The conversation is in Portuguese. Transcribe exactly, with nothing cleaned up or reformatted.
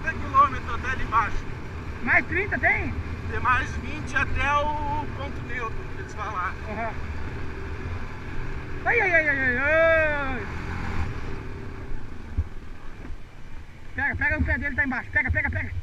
trinta quilômetros até ali embaixo. Mais trinta tem? Tem mais vinte até o ponto neutro, que eles falaram. Uhum. Ai, ai, ai, ai, ai. Pega, pega o pé dele, tá embaixo. Pega, pega, pega.